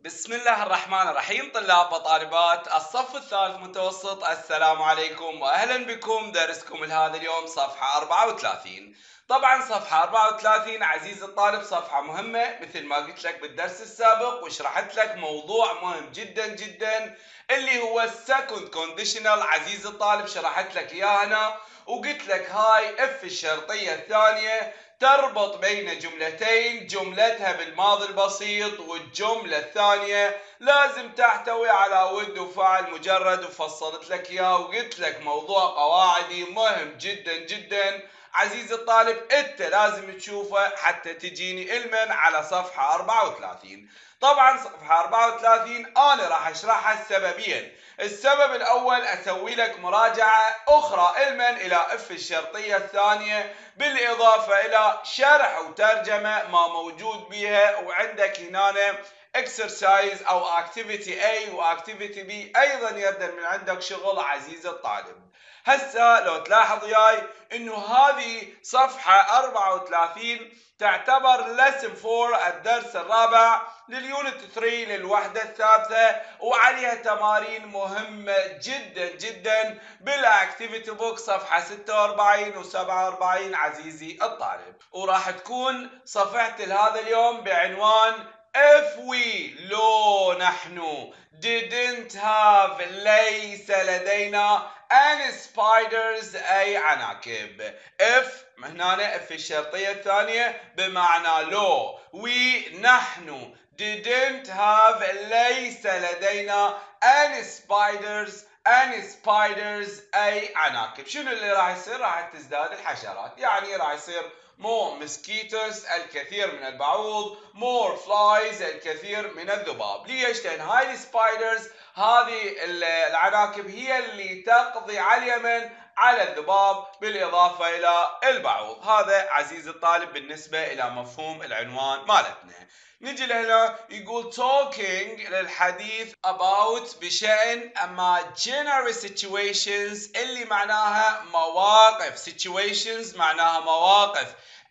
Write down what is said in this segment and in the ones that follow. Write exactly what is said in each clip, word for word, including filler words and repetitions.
بسم الله الرحمن الرحيم. طلاب وطالبات الصف الثالث متوسط، السلام عليكم واهلا بكم. درسكم لهذا اليوم صفحة أربعة وثلاثين. طبعا صفحة أربعة وثلاثين عزيزي الطالب صفحة مهمة، مثل ما قلت لك بالدرس السابق وشرحت لك موضوع مهم جدا جدا اللي هو السكند كونديشنال. عزيزي الطالب شرحت لك اياه هنا وقلت لك هاي اف الشرطية الثانية تربط بين جملتين، جملتها بالماضي البسيط والجملة الثانية لازم تحتوي على ود وفعل مجرد، وفصلت لك اياه وقلت لك موضوع قواعدي مهم جدا جدا. عزيزي الطالب انت لازم تشوفه حتى تجيني علما على صفحة أربعة وثلاثين. طبعا صفحة أربعة وثلاثين انا راح اشرحها سببيا. السبب الاول اسوي لك مراجعة اخرى علما الى اف الشرطية الثانية، بالاضافة الى شرح وترجمة ما موجود بها، وعندك هنا اكسرسايز او اكتيفيتي A واكتيفيتي B ايضا يبدأ من عندك شغل. عزيزي الطالب هسه لو تلاحظ وياي انه هذه صفحة أربعة وثلاثين تعتبر لسن أربعة الدرس الرابع لليونت ثلاثة للوحدة الثالثة، وعليها تمارين مهمة جدا جدا بالاكتيفيتي بوك صفحة ستة وأربعين و سبعة وأربعين. عزيزي الطالب وراح تكون صفحة هذا اليوم بعنوان if we لو نحن didn't have ليس لدينا and spiders أي عناكب. if هنا if الشرطية الثانية بمعنى لو، we نحن didn't have ليس لدينا and spiders and spiders أي عناكب. شنو اللي راح يصير؟ راح تزداد الحشرات، يعني راح يصير more mosquitoes الكثير من البعوض، more flies الكثير من الذباب. ليش؟ لأن هاي السبايدرز هذه العناكب هي اللي تقضي على اليمن على الذباب بالإضافة إلى البعوض. هذا عزيزي الطالب بالنسبة إلى مفهوم العنوان مالتنا. نجي لهنا يقول talking للحديث about بشأن imaginary situations اللي معناها مواقف. situations معناها مواقف،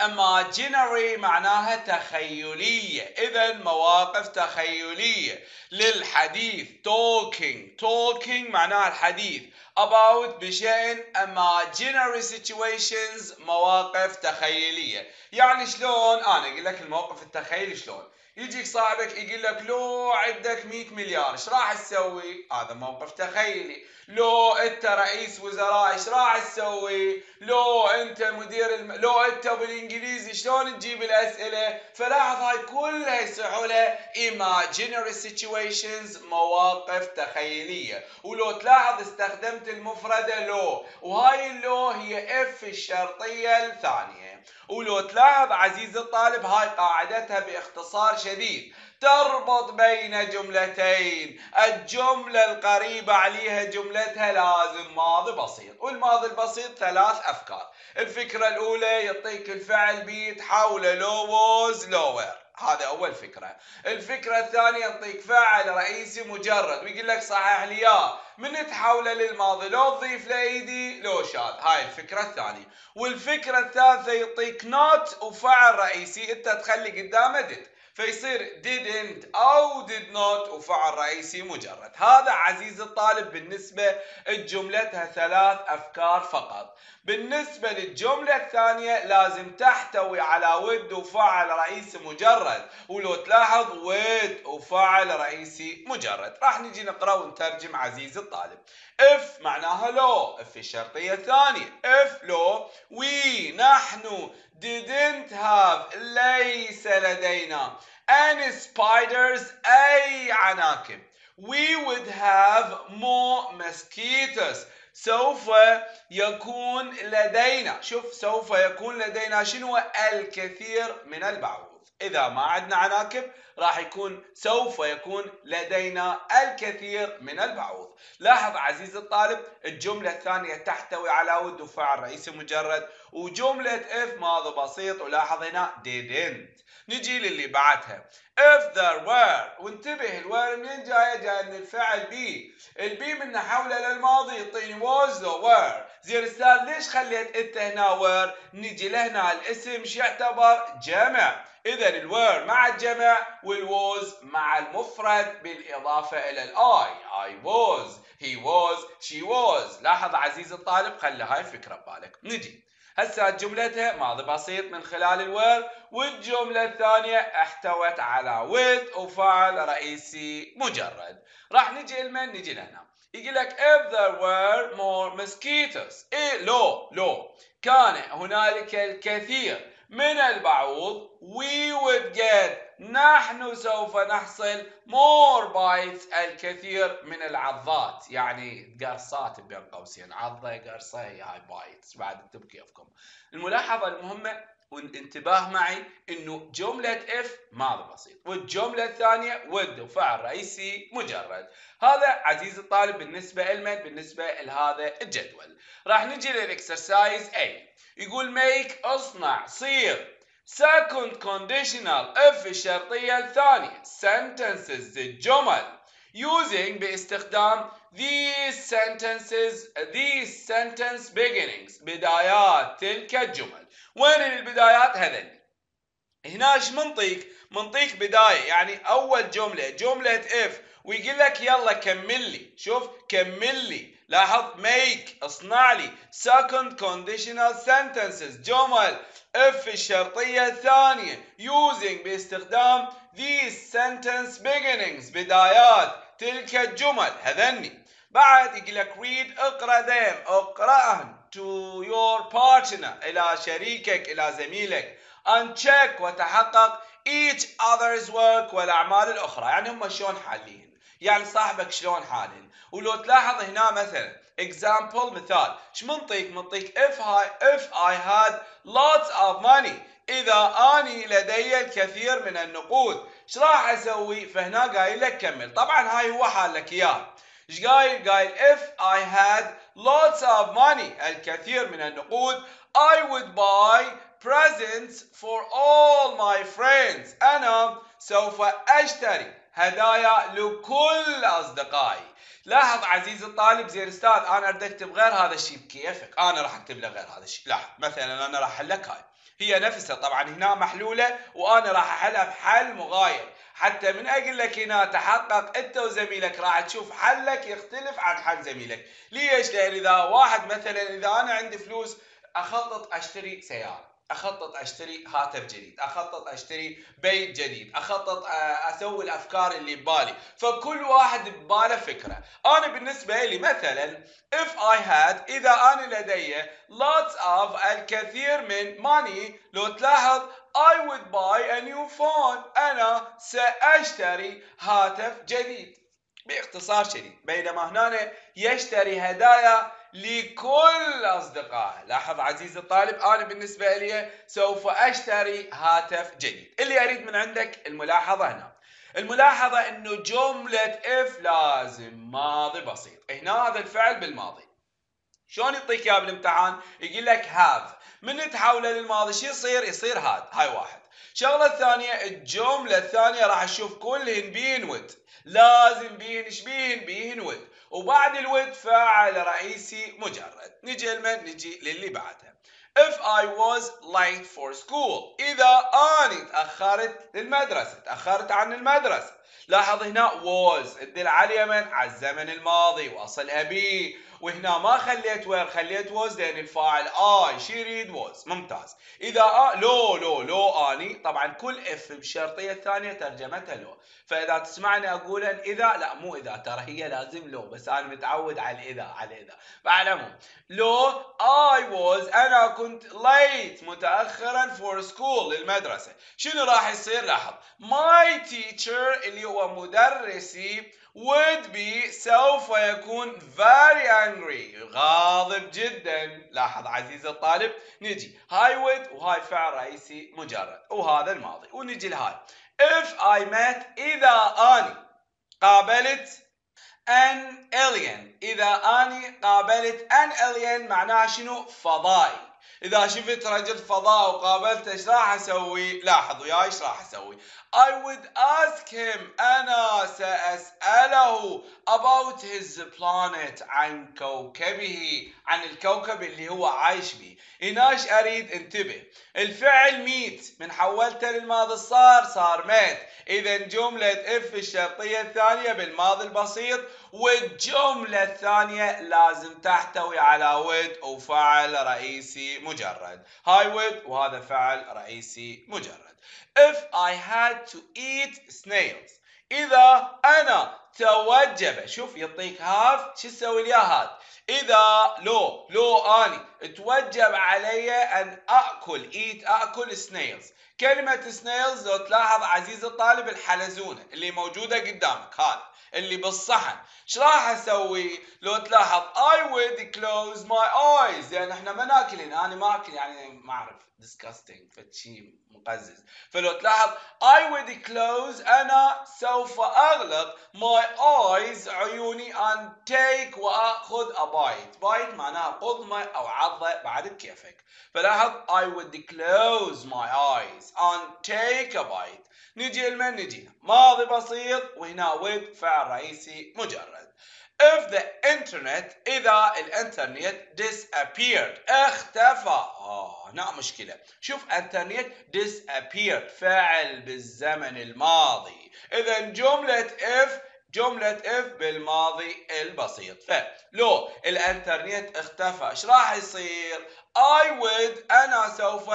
imaginary معناها تخيلية، إذا مواقف تخيلية للحديث. talking talking معناها الحديث، about بشأن imaginary situations مواقف تخيلية. يعني شلون؟ أنا أقول لك الموقف التخيلي شلون. يجيك صاحبك يقول لك لو عندك مئة مليار ايش راح تسوي؟ هذا موقف تخيلي. لو انت رئيس وزراء ايش راح تسوي؟ لو انت مدير الم... لو انت بالانجليزي شلون تجيب الاسئله؟ فلاحظ هاي كلها يصيحوا لها imaginary situations مواقف تخيليه. ولو تلاحظ استخدمت المفردة لو، وهاي اللو هي اف الشرطيه الثانيه. ولو تلاحظ عزيزي الطالب هاي قاعدتها باختصار شديد، تربط بين جملتين، الجملة القريبة عليها جملتها لازم ماضي بسيط، والماضي البسيط ثلاث أفكار. الفكرة الأولى يعطيك الفعل بيتحول لو ووز لوور، هذا أول فكرة. الفكرة الثانية يعطيك فاعل رئيسي مجرد ويقول لك صحح لي إياه، من تحوله للماضي لو تضيف له ايدي لو شاذ، هاي الفكرة الثانية. والفكرة الثالثة يعطيك نوت وفعل رئيسي انت تخلي قدامه did، فيصير didn't او did not وفعل رئيسي مجرد. هذا عزيزي الطالب بالنسبة لجملتها ثلاث افكار فقط. بالنسبة للجملة الثانية لازم تحتوي على ود وفعل رئيسي مجرد، ولو تلاحظ ود وفعل رئيسي مجرد. راح نجي نقرأ ونترجم عزيزي الطالب. if معناها لو، if الشرطية الثانية if لو we نحن didn't have ليس لدينا any spiders أي عناكب we would have more mosquitoes سوف يكون لدينا، شوف سوف يكون لدينا شنو؟ الكثير من البعوض. إذا ما عندنا عناكب راح يكون سوف يكون لدينا الكثير من البعوض. لاحظ عزيزي الطالب الجملة الثانية تحتوي على ود وفعل رئيسي مجرد، وجملة if ماضي بسيط، ولاحظ هنا didn't. نجي للي بعدها if there were، وانتبه الوير منين جايه؟ جايه من الفعل بي، البي من نحوله للماضي يعطيني was و were. زين استاذ ليش خليت انت هنا were؟ نجي لهنا الاسم شو يعتبر؟ جمع، اذا الوير مع الجمع والووز مع المفرد بالاضافه الى الاي. I was، he was، she was. لاحظ عزيزي الطالب، خلي هاي الفكره ببالك. نجي هسه جملتها ماضي بسيط من خلال الوير، والجمله الثانيه احتوت على with وفعل رئيسي مجرد. راح نجي لمن؟ نجي لهنا يقول لك if there were more mosquitoes. إيه لو لو كان هنالك الكثير من البعوض we would get، نحن سوف نحصل more bites، الكثير من العضات، يعني قرصات بين قوسين، عضة قرصة هي هاي بايتس، بعد انتم بكيفكم. الملاحظة المهمة وانتباه معي انه جملة if ماضي بسيط، والجملة الثانية would وفعل رئيسي مجرد. هذا عزيزي الطالب بالنسبة لمن؟ بالنسبة لهذا الجدول. راح نجي للاكسرسايز A، يقول make اصنع صير second conditional if الشرطية الثانية sentences الجمل using باستخدام these sentences these sentence beginnings بدايات تلك الجمل. وين البدايات؟ هذين هنا ايش منطيك؟ منطيك بداية، يعني أول جملة جملة if، ويقول لك يلا كمل لي، شوف كمل لي، لاحظ make اصنع لي second conditional sentences جمل if الشرطية الثانية using باستخدام these sentence beginnings بدايات تلك الجمل هذني. بعد يقول لك read اقرأ them اقرأهن to your partner إلى شريكك إلى زميلك and check وتحقق each other's work والأعمال الأخرى، يعني هم شلون حالين، يعني صاحبك شلون حالين. ولو تلاحظ هنا مثلا example مثال، ايش منطيك؟ منطيك if I if I had lots of money، إذا أني لدي الكثير من النقود ايش راح أسوي؟ فهنا قايل لك كمل. طبعا هاي هو حال لك إياه. ايش قايل؟ قايل if I had lots of money الكثير من النقود I would buy presents for all my friends، أنا سوف أشتري هدايا لكل أصدقائي. لاحظ عزيزي الطالب، زين أستاذ أنا أريد أكتب غير هذا الشيء بكيفك، أنا راح أكتب له غير هذا الشيء. لاحظ مثلا أنا راح أحل لك هاي، هي نفسها طبعا هنا محلولة وأنا راح أحلها بحل مغاير، حتى من أقول لك هنا تحقق أنت وزميلك راح تشوف حلك يختلف عن حل زميلك. ليش؟ لأن إذا واحد مثلا إذا أنا عندي فلوس أخطط أشتري سيارة، أخطط أشتري هاتف جديد، أخطط أشتري بيت جديد، أخطط أسوي الأفكار اللي ببالي، فكل واحد بباله فكرة. أنا بالنسبة لي مثلا if I had إذا أنا لدي lots of الكثير من money، لو تلاحظ I would buy a new phone أنا سأشتري هاتف جديد باختصار شديد. بينما هنا يشتري هدايا لكل أصدقائه. لاحظ عزيزي الطالب أنا بالنسبة لي سوف أشتري هاتف جديد. اللي أريد من عندك الملاحظة هنا، الملاحظة إنه جملة if لازم ماضي بسيط. هنا هذا الفعل بالماضي شلون يعطيك اياه بالامتحان؟ يقول لك have، من تحوله للماضي شو يصير؟ يصير had. هاي واحد. شغلة الثانية الجملة الثانية راح تشوف كلهن بين with، لازم بين ايش بين؟ بين with، وبعد الود فاعل رئيسي مجرد. نجي لمن؟ نجي للي بعدها if I was late for school إذا أنا تأخرت للمدرسة، تأخرت عن المدرسة. لاحظ هنا was تدل على اليمن على الزمن الماضي وأصلها بي، وهنا ما خليت وير خليت was لأن الفاعل I شي يريد was. ممتاز. إذا آ لو لو لو أني طبعا كل اف بالشرطية الثانية ترجمتها لو، فإذا تسمعني أقولا إذا، لا مو إذا، ترى هي لازم لو، بس أنا متعود على الإذا على إذا. فعلى العموم لو I was أنا كنت late متأخرا for school للمدرسة، شنو راح يصير؟ لاحظ my teacher اللي هو مدرسي would be سوف يكون very angry غاضب جدا. لاحظ عزيزي الطالب، نجي هاي would وهاي فعل رئيسي مجرد وهذا الماضي، ونجي لهاي if I met إذا أني قابلت an alien إذا أني قابلت an alien معناها شنو؟ فضائي. إذا شفت رجل فضاء وقابلته إيش راح أسوي؟ لاحظ وياي إيش راح أسوي. I would ask him. أنا سأسأله about his planet. عن كوكبه، عن الكوكب اللي هو عايش به. هنا إيش أريد؟ انتبه، الفعل ميت من حولته للماضي صار صار مات. إذا جملة اف الشرطية الثانية بالماضي البسيط، والجملة الثانية لازم تحتوي على would وفعل رئيسي مجرد. هاي would وهذا فعل رئيسي مجرد. If I had to eat snails. إذا أنا توجب، شوف يعطيك have، شو تسوي لي هاد؟ إذا لو لو أني توجب علي أن أكل eat أكل snails. كلمة snails لو تلاحظ عزيزي الطالب الحلزونة اللي موجودة قدامك، هذا اللي بالصحن. ايش راح اسوي؟ لو تلاحظ I would close my eyes، لان احنا ما ناكلين، انا ما اكل يعني ما اعرف disgusting فشي مقزز. فلو تلاحظ I would close، انا سوف اغلق my eyes عيوني and take واخذ a bite. bite معناها قضمة او عضة بعد بكيفك. فلاحظ I would close my eyes and take a bite. نجي لمن نجي؟ ماضي بسيط وهنا with فعل رئيسي مجرد. If the internet، إذا الإنترنت disappeared اختفى. آه هنا مشكلة. شوف انترنت disappeared فعل بالزمن الماضي. إذا جملة if جملة if بالماضي البسيط. فلو الانترنت اختفى ايش راح يصير؟ I would أنا سوف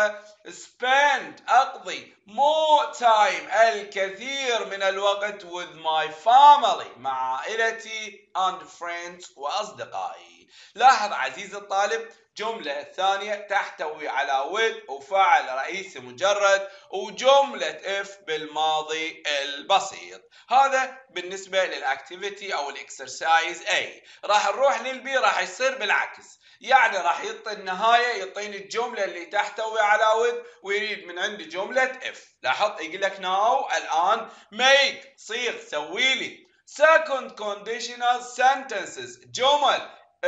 spend أقضي more time الكثير من الوقت with my family مع عائلتي and friends وأصدقائي. لاحظ عزيزي الطالب جملة ثانية تحتوي على with وفاعل رئيسي مجرد وجملة if بالماضي البسيط. هذا بالنسبة للأكتيفيتي أو الإكسرسايز A. راح نروح للبي، راح يصير بالعكس، يعني راح يعطي النهاية، يعطيني الجملة اللي تحتوي على with ويريد من عندي جملة if. لاحظ يقول لك now الآن make صيغ سوي لي second conditional sentences جمل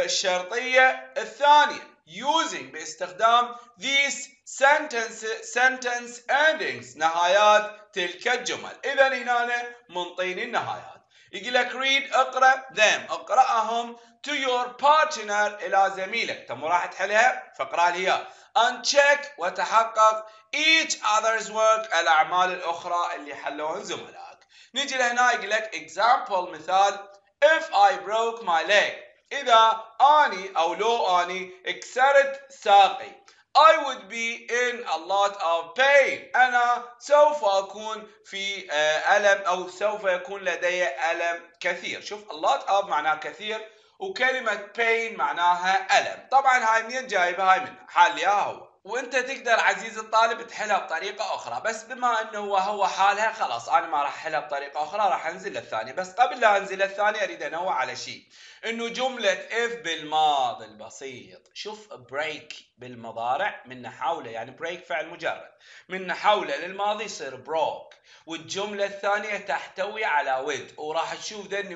الشرطية الثانية using باستخدام these sentence sentence endings نهايات تلك الجمل. إذا هنا منطيني النهايات. يقول لك read اقرأ them اقرأهم to your partner إلى زميلك. تم راح تحلها فاقرأ لي and check وتحقق each other's work الأعمال الأخرى اللي حلوهن زملائك. نيجي لهنا يقول لك example مثال if I broke my leg. إذا أني أو لو أني كسرت ساقي I would be in a lot of pain. أنا سوف أكون في ألم أو سوف يكون لدي ألم كثير. شوف a lot of معناها كثير وكلمة pain معناها ألم. طبعا هاي منين جايبها؟ هاي من حال يا هو، وانت تقدر عزيزي الطالب تحلها بطريقة اخرى، بس بما انه هو هو حالها خلاص انا ما راح احلها بطريقة اخرى، راح انزل للثانية. بس قبل لا انزل للثانية اريد انوع على شيء، انه جملة if بالماضي البسيط، شوف break بالمضارع من نحوله، يعني break فعل مجرد من نحوله للماضي يصير broke، والجملة الثانية تحتوي على with، وراح تشوف ذن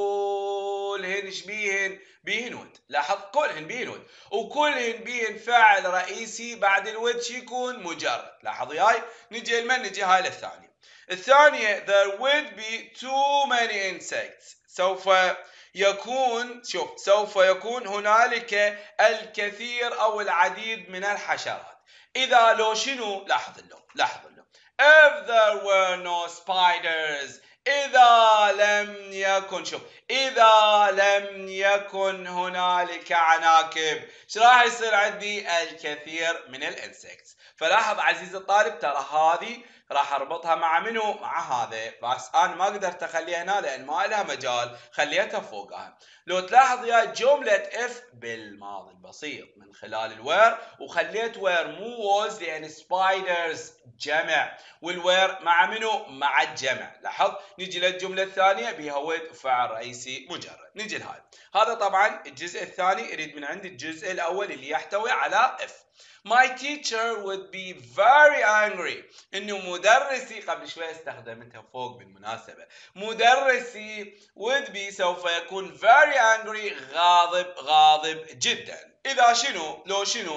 كلهن ايش بيهن؟ بيهن with. لاحظ كلهن بيهن with، وكلهن بيهن فاعل رئيسي بعد الود يكون مجرد. لاحظ وياي. نجي لمن؟ نجي هاي للثانية. الثانية there would be too many insects. سوف يكون شوف سوف يكون هنالك الكثير أو العديد من الحشرات. إذا لو شنو؟ لاحظ له لاحظ له if there were no spiders. إذا لم يكن شوف إذا لم يكن هنالك عناكب ايش راح يصير عندي؟ الكثير من الانسكتس. فلاحظ عزيزي الطالب ترى هذه راح اربطها مع منو؟ مع هذا، بس انا ما قدرت اخليها هنا لان ما لها مجال، خليتها فوقها. لو تلاحظ يا جملة اف بالماضي البسيط من خلال الوير، وخليت وير مو ووز لان سبايدرز جمع، والوير مع منو؟ مع الجمع. لاحظ. نجي للجملة الثانية بها ويد فعل رئيسي مجرد. نجي لهاي. هذا طبعا الجزء الثاني يريد من عندي الجزء الاول اللي يحتوي على اف. My teacher would be very angry. انه مدرسي، قبل شوي استخدمتها فوق بالمناسبة، مدرسي would be سوف يكون very angry غاضب غاضب جدا. اذا شنو؟ لو شنو؟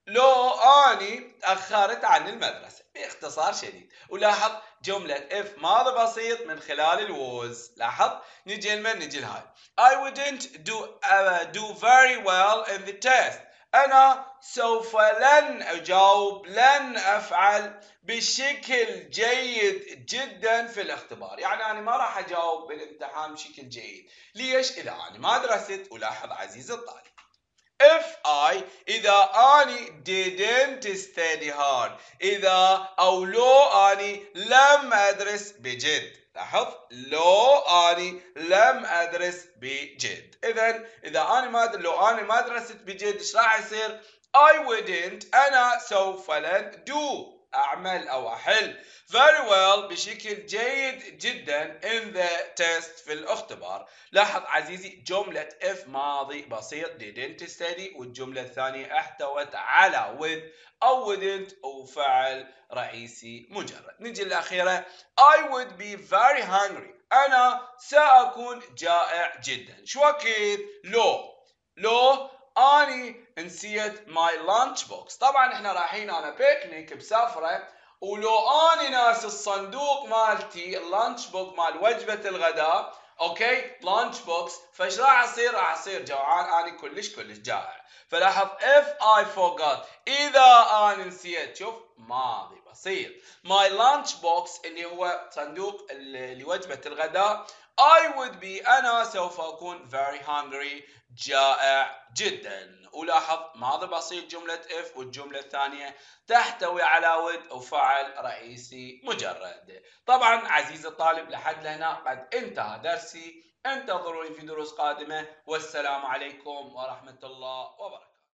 لو أني تأخرت عن المدرسة باختصار شديد. ولاحظ جملة if ماضي بسيط من خلال الوز. لاحظ نجي لمن نجي لهاي I wouldn't do uh, do very well in the test. أنا سوف لن أجاوب لن أفعل بشكل جيد جدا في الاختبار. يعني أنا ما راح أجاوب بالامتحان بشكل جيد. ليش؟ إذا أنا ما درست. ولاحظ عزيزي الطالب if I إذا أني didn't study hard. إذا أو لو أني لم أدرس بجد. لاحظ لو أني لم أدرس بجد. إذا إذا أنا ما لو أنا ما درست بجد إيش راح يصير؟ I wouldn't أنا سوف لن do أعمل أو أحل very well بشكل جيد جدا in the test في الاختبار. لاحظ عزيزي جملة if ماضي بسيط didn't study، والجملة الثانية احتوت على with أو wouldn't وفعل رئيسي مجرد. نجي الأخيرة I would be very hungry. أنا سأكون جائع جدا. شو أكيد؟ لو لو أني نسيت ماي لانش بوكس. طبعا احنا رايحين أنا بيكنيك بسفرة، ولو أني ناس الصندوق مالتي اللانش بوك مال وجبة الغداء، اوكي لانش بوكس، فايش راح اصير؟ راح اصير جوعان اني كلش كلش جائع. فلاحظ if I forgot اذا انا نسيت. شوف ماضي بسيط. my lunch box اللي هو صندوق لوجبة الغداء I would be انا سوف اكون very hungry جائع جدا. ولاحظ ماضي بسيط جملة if، والجملة الثانية تحتوي على would وفعل رئيسي مجرد. طبعا عزيزي الطالب لحد لهنا قد انتهى درسي. انتظروني في دروس قادمة، والسلام عليكم ورحمة الله وبركاته.